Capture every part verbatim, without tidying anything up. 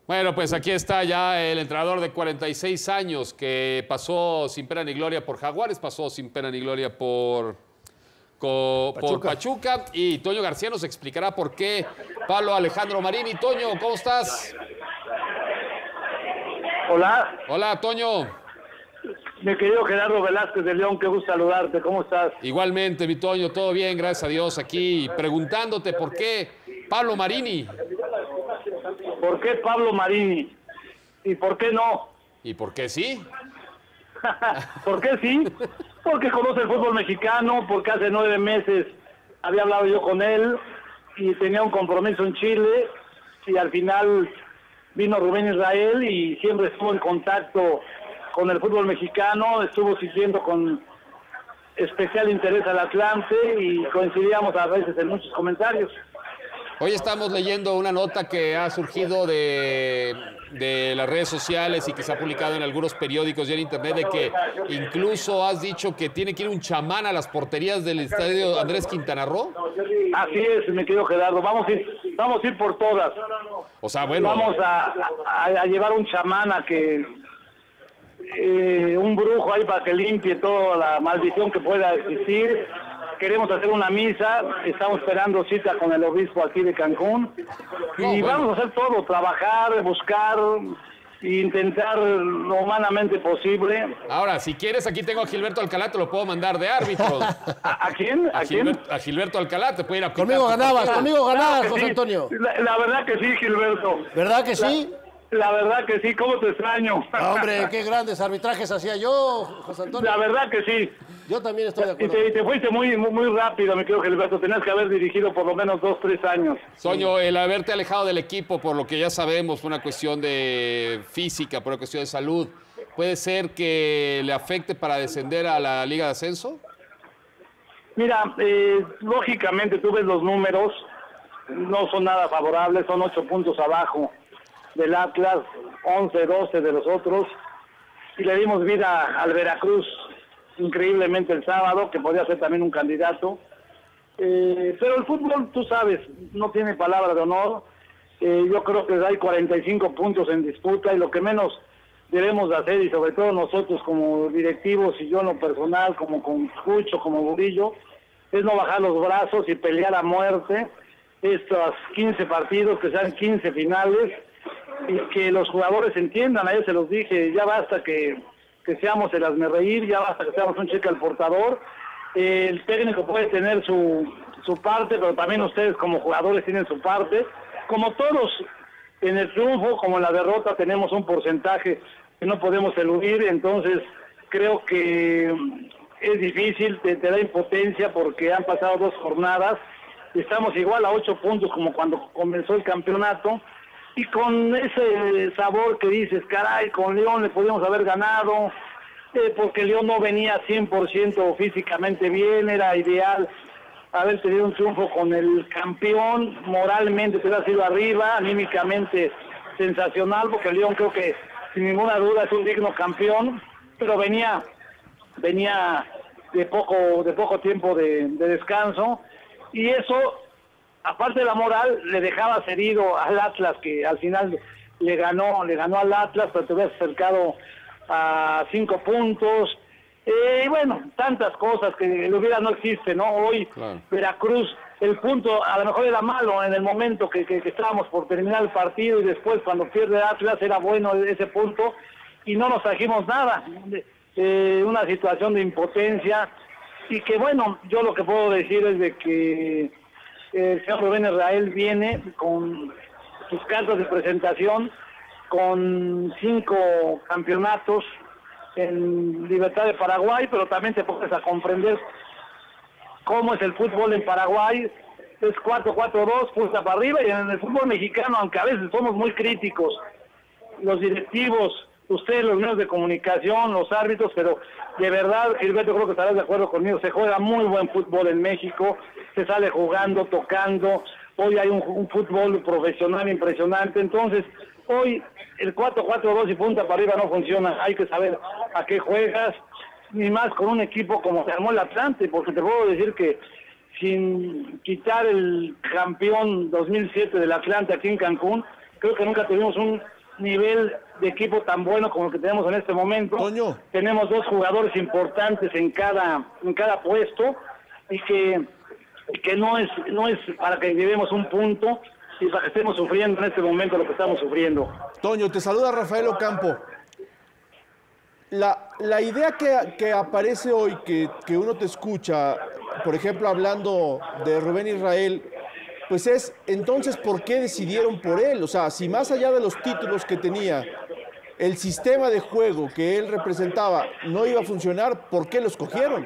Bueno, pues aquí está ya el entrenador de cuarenta y seis años que pasó sin pena ni gloria por Jaguares, pasó sin pena ni gloria por, co, Pachuca. por Pachuca. Y Toño García nos explicará por qué Pablo Alejandro Marini. Toño, ¿cómo estás? Hola. Hola, Toño. Mi querido Gerardo Velázquez de León, qué gusto saludarte. ¿Cómo estás? Igualmente, mi Toño, todo bien, gracias a Dios. Aquí preguntándote por qué Pablo Marini. ¿Por qué Pablo Marini? ¿Y por qué no? ¿Y por qué sí? ¿Por qué sí? Porque conoce el fútbol mexicano, porque hace nueve meses había hablado yo con él y tenía un compromiso en Chile y al final vino Rubén Israel y siempre estuvo en contacto con el fútbol mexicano, estuvo siguiendo con especial interés al Atlante y coincidíamos a veces en muchos comentarios. Hoy estamos leyendo una nota que ha surgido de, de las redes sociales y que se ha publicado en algunos periódicos y en internet de que incluso has dicho que tiene que ir un chamán a las porterías del estadio Andrés Quintana Roo. Así es, mi querido Gerardo, vamos a ir, vamos a ir por todas. O sea, bueno. Vamos a, a, a llevar un chamán a que, eh, un brujo ahí para que limpie toda la maldición que pueda existir. Queremos hacer una misa, estamos esperando cita con el obispo aquí de Cancún y no, bueno. vamos a hacer todo, trabajar, buscar, intentar lo humanamente posible. Ahora, si quieres, aquí tengo a Gilberto Alcalá, te lo puedo mandar de árbitro. ¿A, a quién? ¿A, a, quién? Gilberto, a Gilberto Alcalá, te puede ir a picar. Conmigo ganabas, conmigo ganabas, Claro José sí. Antonio. La, la verdad que sí, Gilberto. ¿Verdad que sí? La, la verdad que sí, ¿cómo te extraño? Hombre, qué grandes arbitrajes hacía yo, José Antonio. La verdad que sí. Yo también estoy de Y acuerdo. te, y te fuiste muy, muy, muy rápido, mi querido Gilberto. Tenías que haber dirigido por lo menos dos, tres años. Toño, el haberte alejado del equipo, por lo que ya sabemos, fue una cuestión de física, por una cuestión de salud. ¿Puede ser que le afecte para descender a la Liga de Ascenso? Mira, eh, lógicamente tú ves los números, no son nada favorables, son ocho puntos abajo del Atlas, once, doce de los otros. Y le dimos vida al Veracruz increíblemente el sábado, que podía ser también un candidato. Eh, pero el fútbol, tú sabes, no tiene palabra de honor. Eh, yo creo que hay cuarenta y cinco puntos en disputa y lo que menos debemos de hacer, y sobre todo nosotros como directivos y yo en lo personal, como con Cucho, como Burillo, es no bajar los brazos y pelear a muerte estos quince partidos, que sean quince finales, y que los jugadores entiendan. A ellos se los dije, ya basta que que seamos el hazmerreír, ya basta que seamos un cheque al portador. Eh, el técnico puede tener su, su parte, pero también ustedes como jugadores tienen su parte. Como todos, en el triunfo como en la derrota tenemos un porcentaje que no podemos eludir, entonces creo que es difícil, te, te da impotencia porque han pasado dos jornadas, estamos igual a ocho puntos como cuando comenzó el campeonato, y con ese sabor que dices, caray, con León le podíamos haber ganado, eh, porque León no venía cien por ciento físicamente bien, era ideal haber tenido un triunfo con el campeón, moralmente te hubiera sido arriba, anímicamente sensacional, porque León creo que sin ninguna duda es un digno campeón, pero venía venía de poco de poco tiempo de, de descanso, y eso, aparte de la moral, le dejaba herido al Atlas, que al final le ganó, le ganó al Atlas, pero te hubieras acercado a cinco puntos. Eh, y bueno, tantas cosas que el hubiera no existe, ¿no? Hoy, claro. Veracruz, el punto a lo mejor era malo en el momento que, que, que estábamos por terminar el partido, y después cuando pierde Atlas era bueno ese punto, y no nos trajimos nada. Eh, una situación de impotencia, y que bueno, yo lo que puedo decir es de que el señor Rubén Israel viene con sus cartas de presentación, con cinco campeonatos en Libertad de Paraguay, pero también te pones a comprender cómo es el fútbol en Paraguay. Es cuatro cuatro dos, puesta para arriba, y en el fútbol mexicano, aunque a veces somos muy críticos, los directivos, ustedes, los medios de comunicación, los árbitros, pero de verdad, Gilberto, creo que estarás de acuerdo conmigo, se juega muy buen fútbol en México, se sale jugando, tocando, hoy hay un, un fútbol profesional impresionante. Entonces hoy el cuatro cuatro dos y punta para arriba no funciona, hay que saber a qué juegas, ni más con un equipo como se armó el Atlante, porque te puedo decir que sin quitar el campeón dos mil siete del Atlante aquí en Cancún, creo que nunca tuvimos un nivel de equipo tan bueno como el que tenemos en este momento. Toño. Tenemos dos jugadores importantes en cada en cada puesto y que, y que no es no es para que llevemos un punto y para que estemos sufriendo en este momento lo que estamos sufriendo. Toño, te saluda Rafael Ocampo. La, la idea que, que aparece hoy, que, que uno te escucha, por ejemplo, hablando de Rubén Israel, pues es, entonces, ¿por qué decidieron por él? O sea, si más allá de los títulos que tenía, el sistema de juego que él representaba no iba a funcionar, ¿por qué lo escogieron?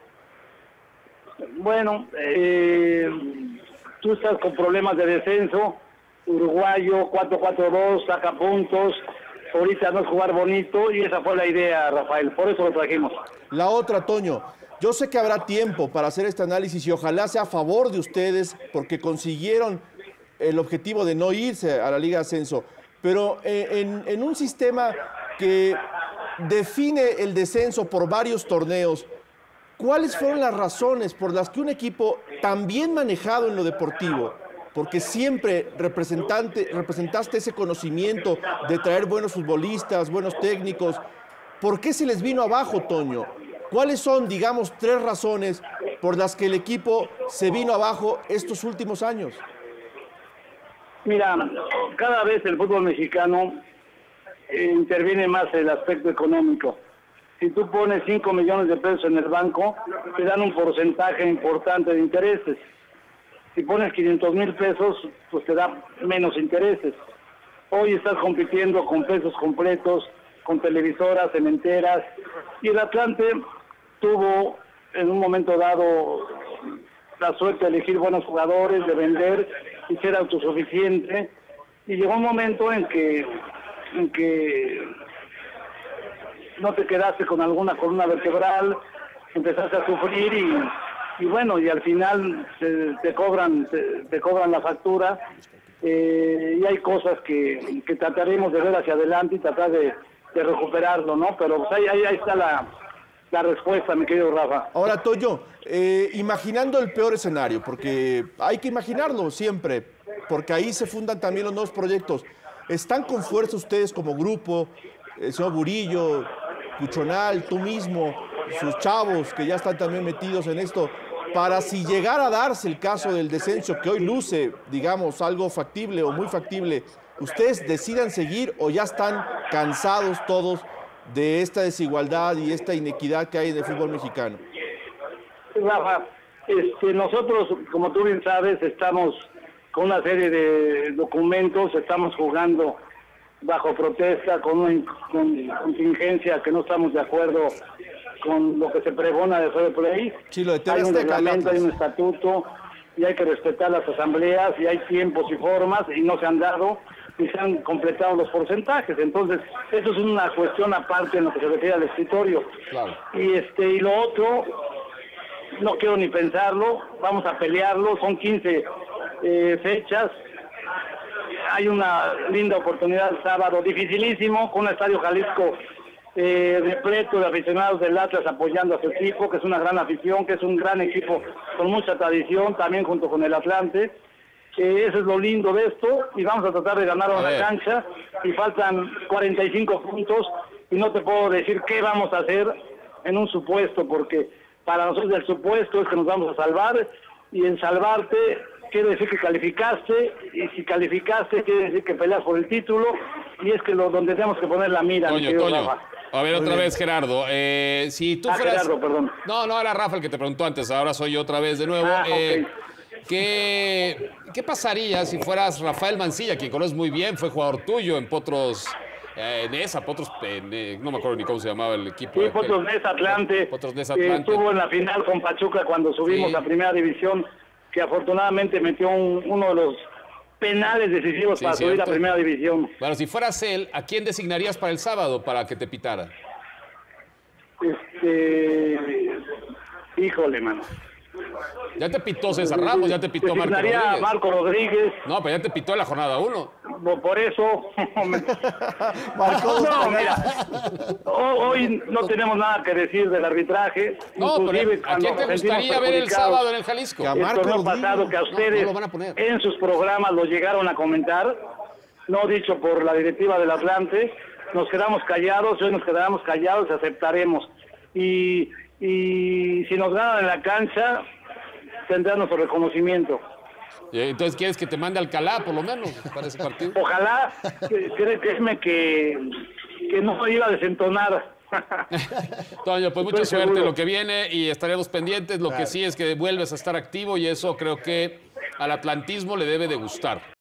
Bueno, eh, tú estás con problemas de descenso, uruguayo, cuatro cuatro dos, saca puntos, ahorita no es jugar bonito y esa fue la idea, Rafael, por eso lo trajimos. La otra, Toño, yo sé que habrá tiempo para hacer este análisis y ojalá sea a favor de ustedes porque consiguieron el objetivo de no irse a la Liga de Ascenso, pero en, en un sistema que define el descenso por varios torneos, ¿cuáles fueron las razones por las que un equipo tan bien manejado en lo deportivo, porque siempre representante, representaste ese conocimiento de traer buenos futbolistas, buenos técnicos, ¿por qué se les vino abajo, Toño? ¿Cuáles son, digamos, tres razones por las que el equipo se vino abajo estos últimos años? Mira, cada vez el fútbol mexicano eh, interviene más el aspecto económico. Si tú pones cinco millones de pesos en el banco, te dan un porcentaje importante de intereses. Si pones quinientos mil pesos, pues te da menos intereses. Hoy estás compitiendo con pesos completos, con televisoras, cementeras, y el Atlante tuvo en un momento dado la suerte de elegir buenos jugadores, de vender y ser autosuficiente, y llegó un momento en que, en que no te quedaste con alguna columna vertebral, empezaste a sufrir y, y bueno, y al final te, te cobran te, te cobran la factura, eh, y hay cosas que, que trataremos de ver hacia adelante y tratar de, de recuperarlo, ¿no? Pero pues ahí, ahí, ahí está la, la respuesta, mi querido Rafa. Ahora, Toño, eh, imaginando el peor escenario, porque hay que imaginarlo siempre, porque ahí se fundan también los nuevos proyectos. ¿Están con fuerza ustedes como grupo, el señor Burillo, Cuchonal, tú mismo, sus chavos que ya están también metidos en esto, para si llegara a darse el caso del descenso, que hoy luce, digamos, algo factible o muy factible, ustedes decidan seguir o ya están cansados todos de esta desigualdad y esta inequidad que hay en el fútbol mexicano? Rafa, este, nosotros, como tú bien sabes, estamos con una serie de documentos, estamos jugando bajo protesta, con una con contingencia que no estamos de acuerdo con lo que se pregona de Fair Play. Sí, lo de T V hay un Azteca, reglamento, hay un estatuto, y hay que respetar las asambleas, y hay tiempos y formas, y no se han dado, y se han completado los porcentajes. Entonces, eso es una cuestión aparte en lo que se refiere al escritorio. Claro. Y, este, y lo otro, no quiero ni pensarlo, vamos a pelearlo, son quince eh, fechas, hay una linda oportunidad el sábado, dificilísimo, con un Estadio Jalisco eh, repleto de aficionados del Atlas apoyando a su equipo, que es una gran afición, que es un gran equipo con mucha tradición, también junto con el Atlante. Eh, eso es lo lindo de esto, y vamos a tratar de ganar a la cancha, y faltan cuarenta y cinco puntos, y no te puedo decir qué vamos a hacer en un supuesto, porque para nosotros el supuesto es que nos vamos a salvar, y en salvarte quiere decir que calificaste, y si calificaste quiere decir que peleas por el título, y es que lo donde tenemos que poner la mira. Toño, Toño. A ver, otra vez, Gerardo. Eh, si tú ah, fueras... Gerardo, perdón. No, no, era Rafa el que te preguntó antes, ahora soy yo otra vez de nuevo. Ah, eh, okay. ¿qué, ¿Qué pasaría si fueras Rafael Mancilla, quien conoces muy bien, fue jugador tuyo en Potros... Eh, en esa, Potros, eh, no me acuerdo ni cómo se llamaba el equipo. Sí, Potros Nesa Atlante. Potros Nesa Atlante. Eh, estuvo en la final con Pachuca cuando subimos sí. a Primera División, que afortunadamente metió un, uno de los penales decisivos sí, para ¿cierto? subir a Primera División. Bueno, si fueras él, ¿a quién designarías para el sábado para que te pitara? Este... Híjole, mano. Ya te pitó César Ramos, ya te pitó Marco Rodríguez. a Marco Rodríguez. No, pero ya te pitó en la jornada uno. Por eso... no, mira, hoy no tenemos nada que decir del arbitraje. No, pero ¿a quién te gustaría ver el sábado en el Jalisco? Que a Marco Rodríguez, pasado que a ustedes no, no en sus programas lo llegaron a comentar. no dicho por la directiva del Atlante. Nos quedamos callados, hoy nos quedamos callados y aceptaremos. Y, y si nos ganan en la cancha, tendrá nuestro reconocimiento. Entonces, ¿quieres que te mande Alcalá, por lo menos, para ese partido? Ojalá, créeme que, que no iba a desentonar. Toño, pues mucha Estoy suerte seguro. en lo que viene y estaremos pendientes. Lo que sí es que vuelves a estar activo y eso creo que al atlantismo le debe de gustar.